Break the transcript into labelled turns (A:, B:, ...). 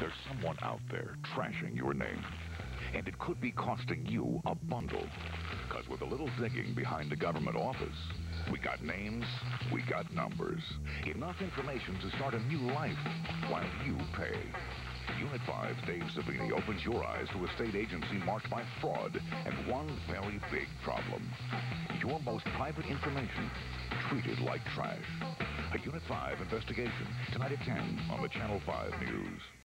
A: There's someone out there trashing your name, and it could be costing you a bundle. Because with a little digging behind the government office, we got names, we got numbers. Enough information to start a new life while you pay. Unit 5's Dave Savini opens your eyes to a state agency marked by fraud and one very big problem. Your most private information treated like trash. A Unit 5 investigation tonight at 10 on the Channel 5 News.